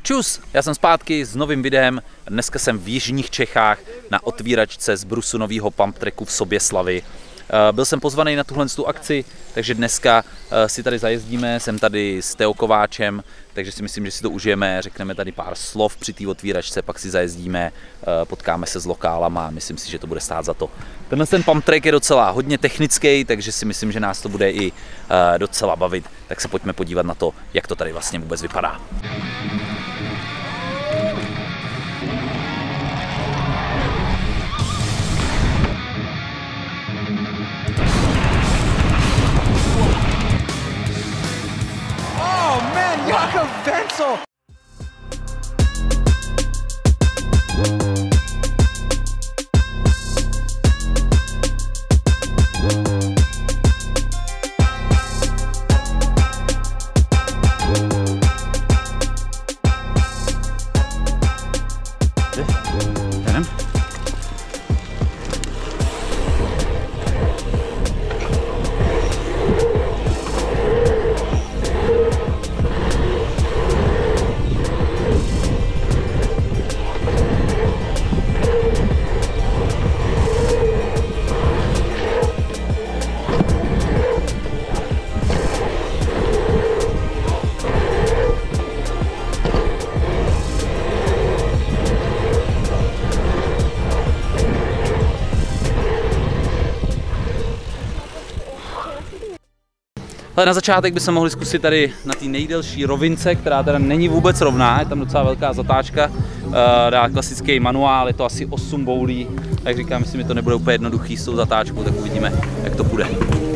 Čus, já jsem zpátky s novým videem. Dneska jsem v jižních Čechách na otvíračce z brusu nového pump tracku v Soběslavi. Byl jsem pozvaný na tuhle akci, takže dneska si tady zajezdíme, jsem tady s Teo Kováčem, takže si myslím, že si to užijeme, řekneme tady pár slov při té otvíračce, pak si zajezdíme, potkáme se s lokálama a myslím si, že to bude stát za to. Ten pump track je docela hodně technický, takže si myslím, že nás to bude i docela bavit, tak se pojďme podívat na to, jak to tady vlastně vůbec vypadá. Jakob Wenzel! Ale na začátek bychom mohli zkusit tady na té nejdelší rovince, která teda není vůbec rovná, je tam docela velká zatáčka, dá klasický manuál, je to asi 8 boulí, jak říkám, myslím, že to nebude úplně jednoduchý s tou zatáčkou, tak uvidíme, jak to půjde.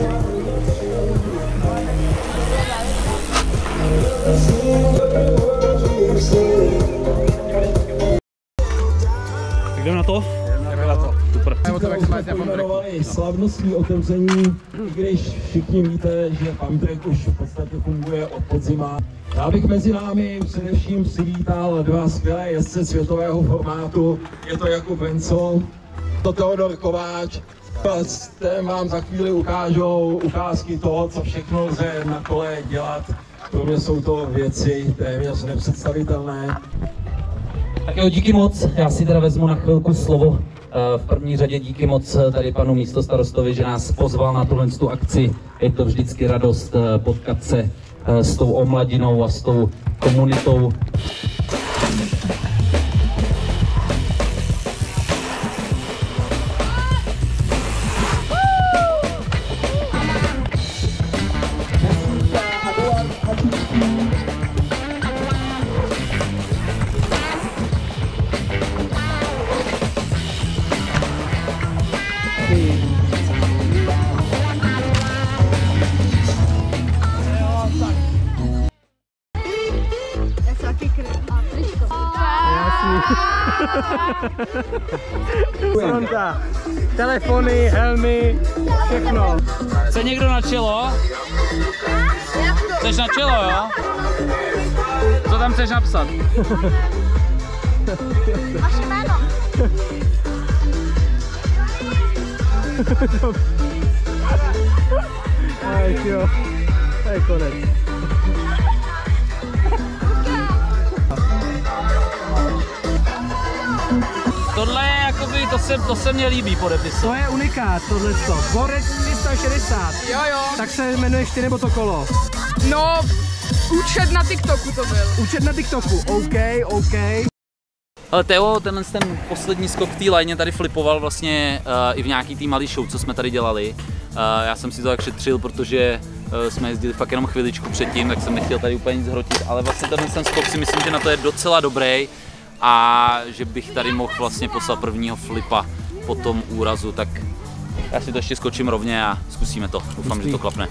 Tak jdeme na to? Jdeme na to. Super. Pojmenovali slavnostní otevření, i když všichni víte, že pump track už v podstatě funguje od podzima. Já bych mezi námi především přivítal dva skvělé jezdce světového formátu. Je to Jakub Wenzel, to Teodor Kováč. Ten vám za chvíli ukážou ukázky toho, co všechno lze na kole dělat. Pro mě jsou to věci téměř nepředstavitelné. Tak jo, díky moc. Já si teda vezmu na chvilku slovo. V první řadě díky moc tady panu místostarostovi, že nás pozval na tuhle akci. Je to vždycky radost potkat se s tou omladinou a s tou komunitou. Fronta, telefony, helmy, všechno. Chce někdo na čelo? Chceš na čelo, jo? Co tam chceš napsat? Vaše jméno. Ach jo, to je konec. Tohle je jakoby, to se mně líbí podepisu. To je unikát, tohleto. Borec 360. Jo. Tak se jmenuješ ty nebo to kolo? No, účet na TikToku to byl. Účet na TikToku, OK. Ale Teo, ten poslední skok v té lajně tady flipoval vlastně i v nějaký té malý show, co jsme tady dělali. Já jsem si to tak šetřil, protože jsme jezdili fakt jenom chviličku předtím, tak jsem nechtěl tady úplně nic hrotit, ale vlastně ten skok si myslím, že na to je docela dobrý a že bych tady mohl vlastně poslat prvního flipa po tom úrazu, tak já si to ještě skočím rovně a zkusíme to. Doufám, že to klapne.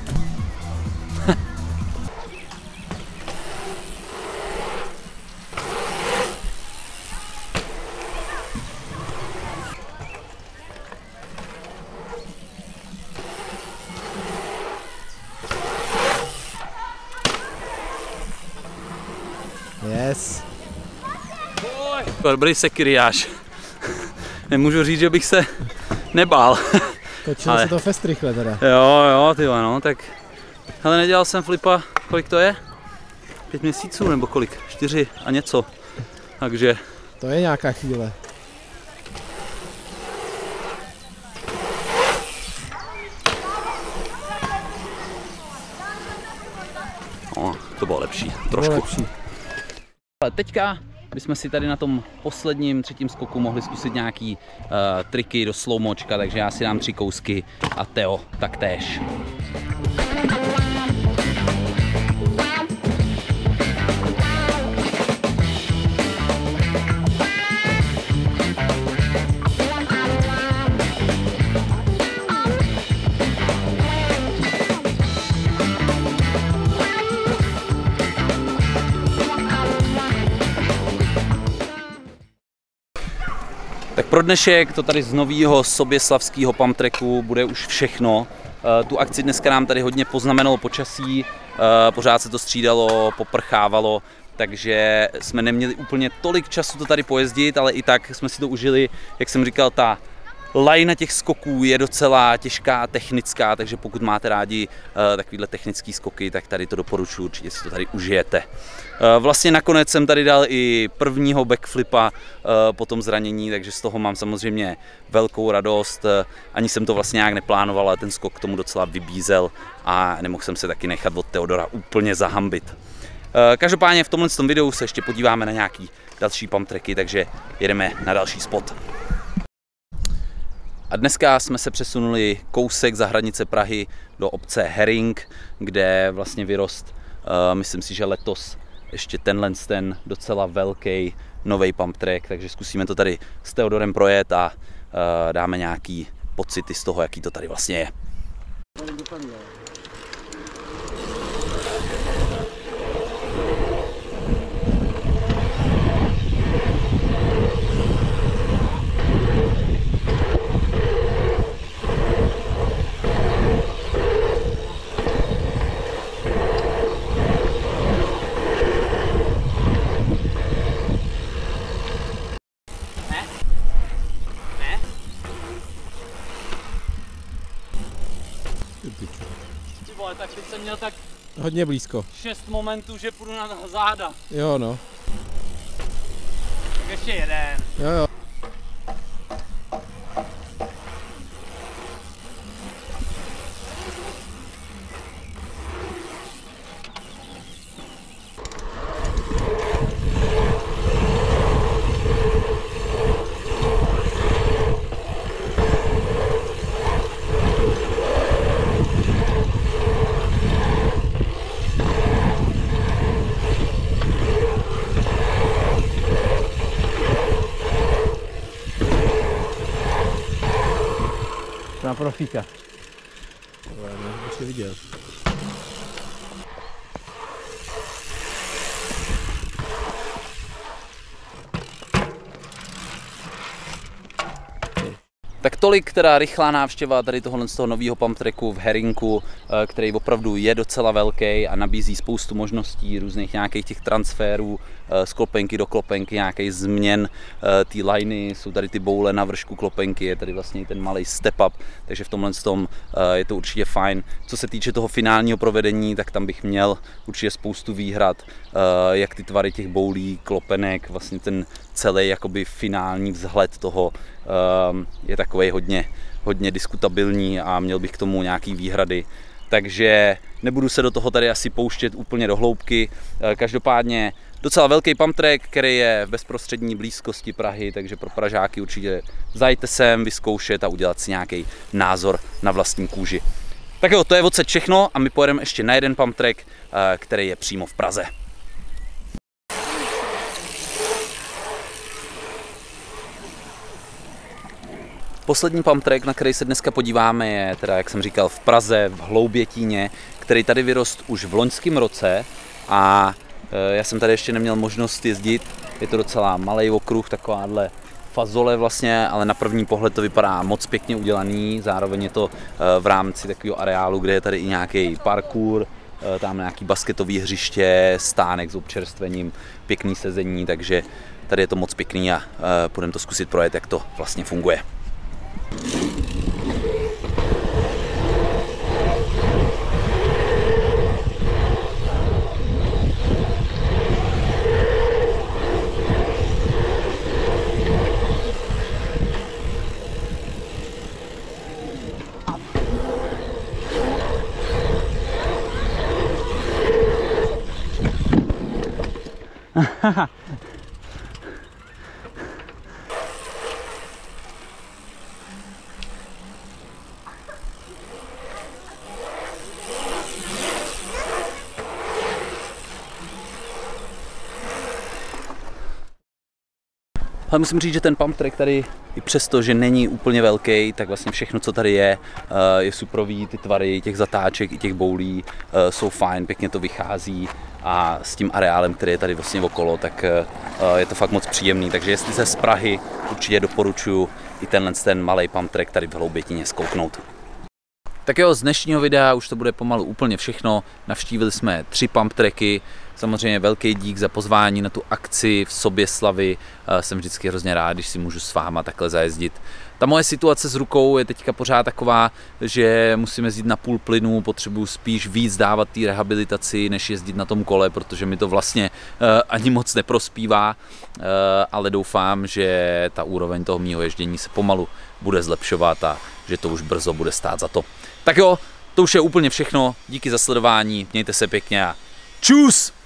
Yes. Dobrý sekiriáš. Nemůžu říct, že bych se nebál. Točilo se to fest rychle teda. Jo, ty no, tak... Hele, nedělal jsem flipa, kolik to je? 5 měsíců nebo kolik, 4 a něco, takže... To je nějaká chvíle. No, to bylo lepší, trošku. Lepší. Ale teďka bychom si tady na tom posledním třetím skoku mohli zkusit nějaký triky do slowmočka, takže já si dám 3 kousky a Teo taktéž. Tak pro dnešek to tady z nového soběslavského pump tracku bude už všechno. Tu akci dneska nám tady hodně poznamenalo počasí, pořád se to střídalo, poprchávalo, takže jsme neměli úplně tolik času to tady pojezdit, ale i tak jsme si to užili. Jak jsem říkal, ta lajna těch skoků je docela těžká, technická, takže pokud máte rádi takovýhle technické skoky, tak tady to doporučuji, určitě si to tady užijete. Vlastně nakonec jsem tady dal i prvního backflipa po tom zranění, takže z toho mám samozřejmě velkou radost. Ani jsem to vlastně nějak neplánoval, ale ten skok k tomu docela vybízel a nemohl jsem se taky nechat od Teodora úplně zahambit. Každopádně v tomhle videu se ještě podíváme na nějaký další pump tracky, takže jedeme na další spot. A dneska jsme se přesunuli kousek za hranice Prahy do obce Herring, kde vlastně vyrost, myslím si, že letos ještě ten docela velký nový pump track, takže zkusíme to tady s Teodorem projet a dáme nějaký pocity z toho, jaký to tady vlastně je. Tak teď jsem měl tak Hodně blízko. 6 momentů, že půjdu na záda. Jo no. Tak ještě jeden. Jo. Na profíka. Ještě viděl. Tak tolik teda rychlá návštěva tady tohohle z toho nového pump tracku v Herringu, který opravdu je docela velký a nabízí spoustu možností, různých nějakých těch transferů z klopenky do klopenky, nějakých změn té liney, jsou tady ty boule na vršku klopenky, je tady vlastně ten malý step up, takže v tomhle tom je to určitě fajn. Co se týče toho finálního provedení, tak tam bych měl určitě spoustu výhrad, jak ty tvary těch boulí, klopenek, vlastně ten celý jakoby finální vzhled toho je takovej hodně diskutabilní a měl bych k tomu nějaký výhrady. Takže nebudu se do toho tady asi pouštět úplně do hloubky. Každopádně docela velký pump track, který je v bezprostřední blízkosti Prahy, takže pro Pražáky určitě zajďte sem, vyzkoušet a udělat si nějaký názor na vlastní kůži. Tak jo, to je odsud všechno a my pojedeme ještě na jeden pump track, který je přímo v Praze. Poslední pump track, na který se dneska podíváme, je teda, jak jsem říkal, v Praze, v Hloubětíně, který tady vyrost už v loňském roce a já jsem tady ještě neměl možnost jezdit. Je to docela malý okruh, takováhle fazole vlastně, ale na první pohled to vypadá moc pěkně udělaný. Zároveň je to v rámci takového areálu, kde je tady i nějaký parkour, tam nějaký basketový hřiště, stánek s občerstvením, pěkný sezení, takže tady je to moc pěkný a půjdeme to zkusit projet, jak to vlastně funguje. Ale musím říct, že ten pump track tady, i přesto, že není úplně velký, tak vlastně všechno, co tady je suprový, ty tvary těch zatáček i těch boulí jsou fajn, pěkně to vychází a s tím areálem, který je tady vlastně okolo, tak je to fakt moc příjemný. Takže jestli jste z Prahy, určitě doporučuji i ten malý pump track tady v Hloubětíně zkouknout. Tak jo, z dnešního videa už to bude pomalu úplně všechno. Navštívili jsme 3 pump tracky. Samozřejmě velký dík za pozvání na tu akci v Soběslavi. Jsem vždycky hrozně rád, když si můžu s váma takhle zajezdit. Ta moje situace s rukou je teďka pořád taková, že musím jezdit na půl plynu, potřebuji spíš víc dávat té rehabilitaci, než jezdit na tom kole, protože mi to vlastně ani moc neprospívá, ale doufám, že ta úroveň toho mýho ježdění se pomalu bude zlepšovat a že to už brzo bude stát za to. Tak jo, to už je úplně všechno, díky za sledování, mějte se pěkně a čus!